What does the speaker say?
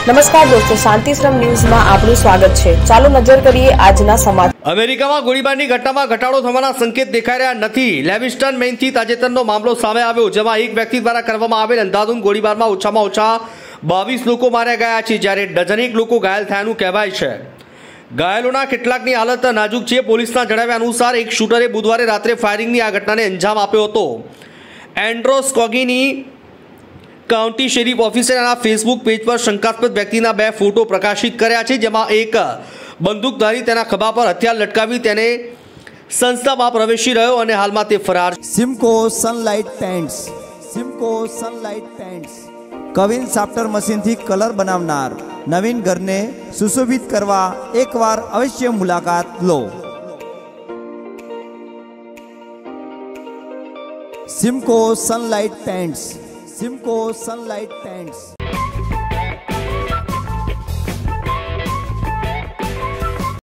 નમસ્કાર દોસ્તો, શાંતિશ્રમ ન્યૂઝમાં આપનું સ્વાગત છે। ચાલો નજર કરીએ આજના સમાચાર। અમેરિકામાં ગોળીબારની ઘટનામાં ઘટાડો થવાના સંકેત દેખાઈ રહ્યા નથી। લેવિસ્ટન મેઇનથી તાજેતરનો મામલો સામે આવ્યો, જેમાં એક વ્યક્તિ દ્વારા કરવામાં આવેલ અંધાધૂંધ ગોળીબારમાં ઓછામાં ઓછા 22 લોકો માર્યા ગયા છે, જ્યારે ડઝનેક લોકો ઘાયલ થયાનું કહેવાય છે। ઘાયલોના કેટલાકની હાલત નાજુક છે। પોલીસના જણાવ્યા અનુસાર એક શૂટરે બુધવારે રાત્રે ફાયરિંગની આ ઘટનાને અંજામ આપ્યો હતો। એન્ડ્રોસ કોગીની કાઉન્ટી શેરીફ ઓફિસરના ફેસબુક પેજ પર શંકાસ્પદ વ્યક્તિના 2 ફોટો પ્રકાશિત કર્યા છે, જેમાં એક બંદૂકધારી તેના ખભા પર હથિયાર લટકાવી તેને સંસ્થામાં પ્રવેશી રહ્યો અને હાલમાં તે ફરાર છે। સિમ્કો સનલાઇટ પેન્ટ્સ કવિન સાફ્ટર મશીનથી કલર બનાવનાર નવીન ઘરને સુશોભિત કરવા એકવાર અવશ્ય મુલાકાત લો। સિમ્કો સનલાઇટ પેન્ટ્સ।